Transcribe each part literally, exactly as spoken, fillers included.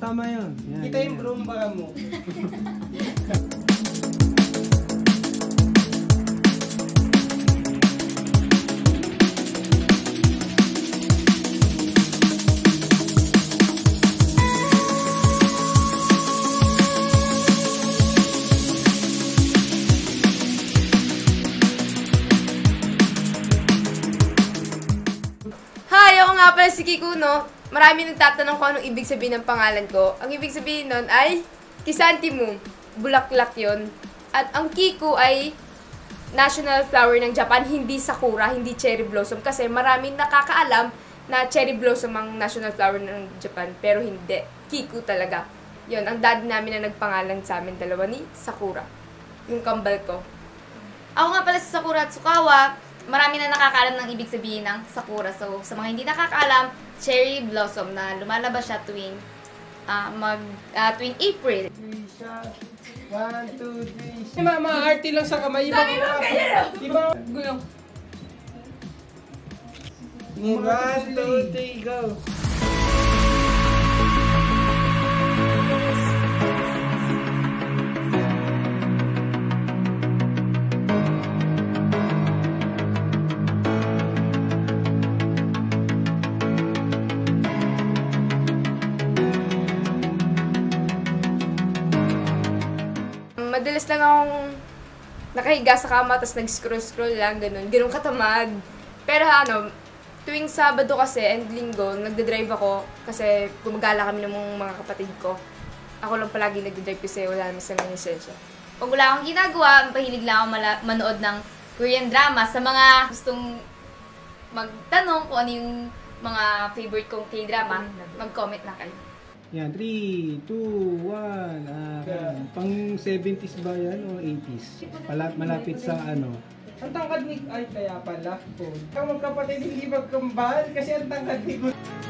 tama yun. Yan, kita yung brumba mo. Hi! Ako nga pala si Kikuno. Marami nagtatanong kung anong ibig sabihin ng pangalan ko. Ang ibig sabihin nun ay Chrysanthemum. Bulaklak yon. At ang Kiku ay national flower ng Japan, hindi sakura, hindi cherry blossom. Kasi maraming nakakaalam na cherry blossom ang national flower ng Japan. Pero hindi. Kiku talaga. Yon, ang daddy namin na nagpangalan sa amin dalawa ni Sakura. Yung kambal ko. Ako nga pala si Sakura Tsukawa. Marami na nakakaalam ng ibig sabihin ng Sakura. So, sa mga hindi nakakaalam, cherry blossom na lumalabas siya tuwing, uh, mag, uh, tuwing April. Three shots. One, two, three. Mga mga arty lang sa kamay. Sabi mo, ganyan! Diba? Gulong. One, two, three, go! Madalas lang akong nakahiga sa kama, tapos nag-scroll-scroll lang, ganun. Ganun katamad. Pero ano, tuwing Sabado kasi and Linggo, nagde-drive ako kasi gumagala kami ng mga kapatid ko. Ako lang palagi nagde-drive kasi wala naman sa mga lisensya. Pag wala akong ginagawa, mahilig lang ako manood ng Korean drama. Sa mga gustong magtanong kung ano yung mga favorite kong K-drama, mag-comment na kayo. Yan, three, two, one. Uh, pang seventies ba yan o eighties? Pala, malapit sa ano? Ang tangkad ni... Ay, kaya pala. Oh. Ang magkapatid hindi magkambal kasi ang tangkad ni...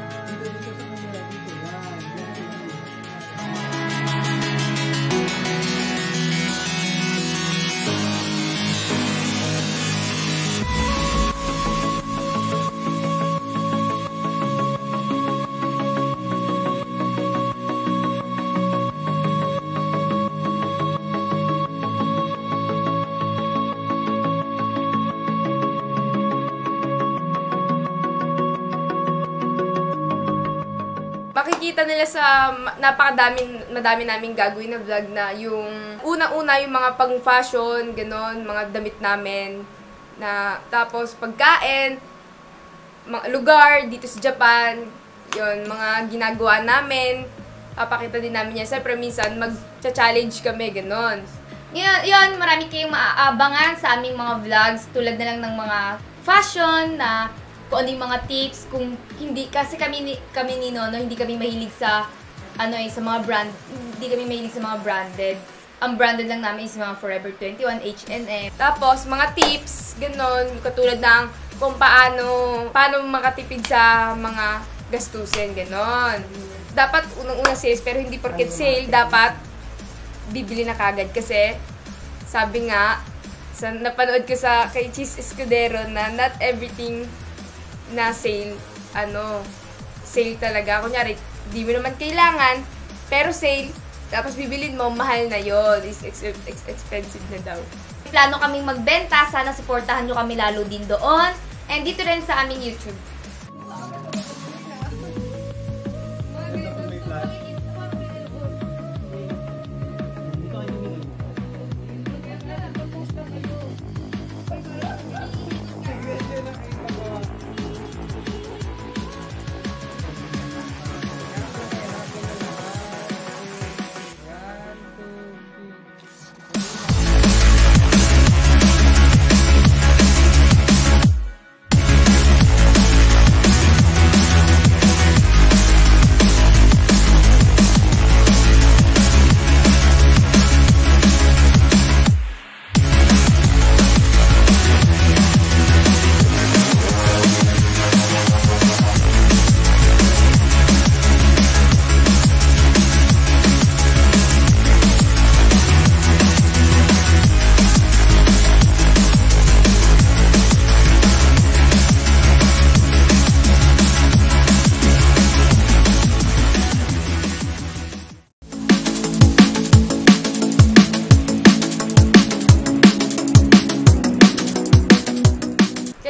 Makikita nila sa napakadaming madami naming gagawin na vlog na yung una-una yung mga pang-fashion, ganon, mga damit namin na tapos pagkain, mga lugar dito sa Japan, yon mga ginagawa namin, papakita din namin yan. Siyempre minsan mag-challenge kami, ganon. Yun, yun, marami kayong maaabangan sa aming mga vlogs tulad na lang ng mga fashion na kung ano yung mga tips, kung hindi, kasi kami ni, kami ni Nono, hindi kami mahilig sa, ano eh, sa mga brand, hindi kami mahilig sa mga branded. Ang branded lang namin is mga Forever twenty-one, H and M. Tapos, mga tips, ganon, katulad ng kung paano, paano makatipid sa mga gastusin, ganon. Dapat unang-unang sales, pero hindi porket sale, dapat bibili na kagad. Kasi, sabi nga, sa, napanood ko sa kay Cheese Escudero na not everything na sale, ano, sale talaga. Kunyari, di mo naman kailangan, pero sale, tapos bibilin mo, mahal na yon, is ex ex expensive na daw. Plano kaming magbenta, sana supportahan nyo kami lalo din doon. And dito rin sa aming YouTube.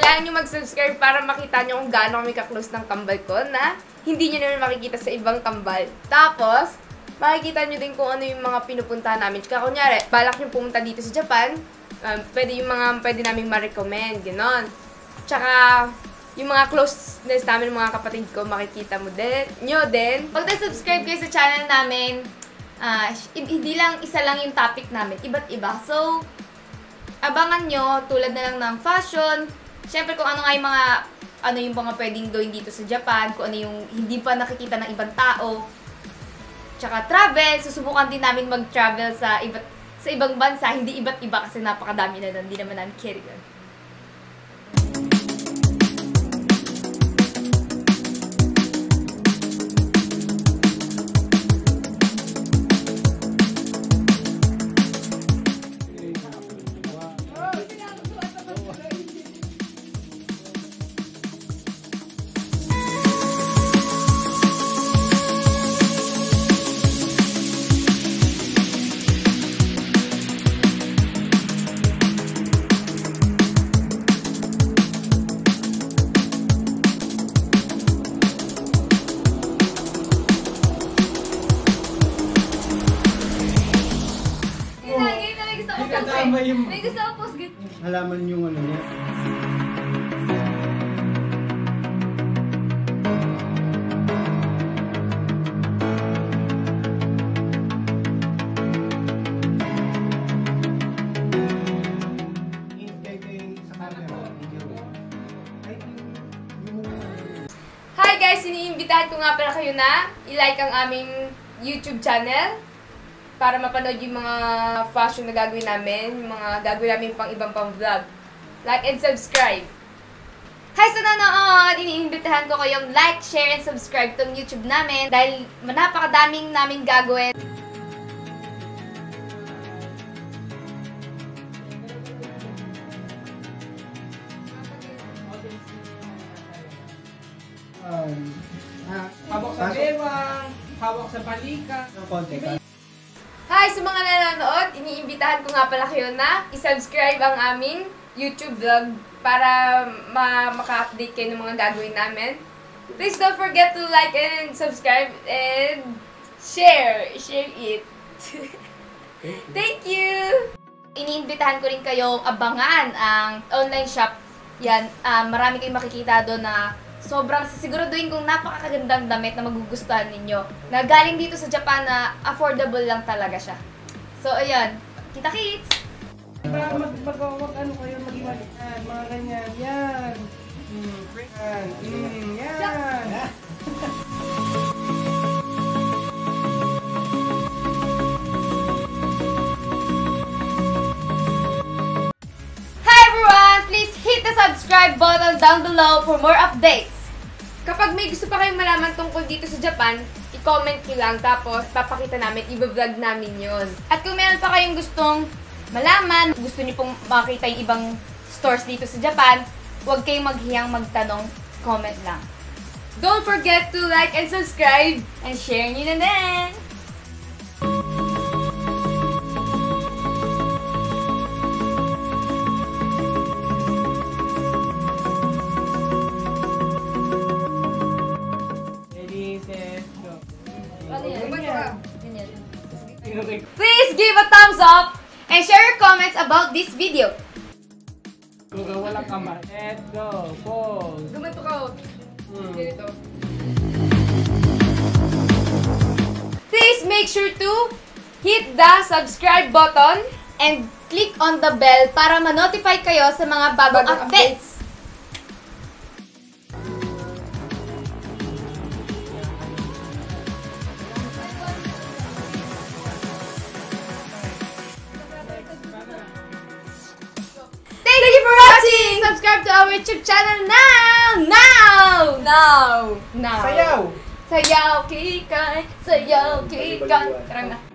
Kailangan nyo mag-subscribe para makita nyo kung gaano kami ka-close ng kambal ko na hindi nyo naman makikita sa ibang kambal. Tapos, makikita nyo din kung ano yung mga pinupuntahan namin. Kaya kunyari, balak nyo pumunta dito sa Japan, um, pwede yung mga pwede namin ma-recommend, gano'n. Tsaka, yung mga closeness namin, mga kapatid ko, makikita mo din, nyo din. Pag na-subscribe kayo sa channel namin, uh, hindi lang isa lang yung topic namin, iba't iba. So, abangan nyo, tulad na lang ng fashion, syempre kung ano nga yung mga, ano yung mga pwedeng gawin dito sa Japan, kung ano yung hindi pa nakikita ng ibang tao, tsaka travel, susubukan din namin mag-travel sa iba't sa ibang bansa, hindi iba't iba kasi napakadami na doon, hindi naman namin carry yun. Yung May gusto ako post good. halaman yung ano niya. Hi guys! Iniimbitahan ko nga pala kayo na i-like ang aming YouTube channel para mapanood yung mga fashion na gagawin namin, yung mga gagawin namin pang ibang pang vlog. Like and subscribe! Hi sa nanonood! Iniimbitahan ko kayong like, share, and subscribe tong YouTube namin dahil napakadaming namin gagawin. Um, ah, Hawak sa bewang, hawak sa palika. ng konti ka. Hi sa mga nanonood! Iniimbitahan ko nga pala kayo na i-subscribe ang aming YouTube vlog para ma maka-update kayo ng mga gagawin namin. Please don't forget to like and subscribe and share! Share it! Thank you! Iniimbitahan ko rin kayo abangan ang online shop. Yan, uh, marami kayong makikita doon na sobrang sisiguraduhin kong napakagandang damit na magugustuhan ninyo. Na galing dito sa Japan na affordable lang talaga siya. So, ayan. Kita-kits! Diba, mag, mag, mag, ano kayo, mag-iwalik. Yan, mga ganyan. Yan. Hmm, yan. Hmm, yan. Hi everyone! Please hit the subscribe button down below for more updates. Kapag may gusto pa kayong malaman tungkol dito sa Japan, i-comment nyo lang tapos papakita namin, i-vlog namin yon. At kung meron pa kayong gustong malaman, gusto niyo pong makita yung ibang stores dito sa Japan, huwag kayong maghiyang magtanong, comment lang. Don't forget to like and subscribe! And share nyo na din! Ready, set, go. Ano yan? Ganyan. Ganyan. Okay. Please give a thumbs up and share your comments about this video. Kung walang kamay. Set, go. Pause. Gumanto ka, oh. Hmm. Ganito. Please make sure to hit the subscribe button And click on the bell para ma-notify kayo sa mga bagong Bagong updates. Thank you for watching! Subscribe to our YouTube channel now! Now! Now! Now! Sayaw! Sayaw, kikay! Sayaw, kikay! Tara na.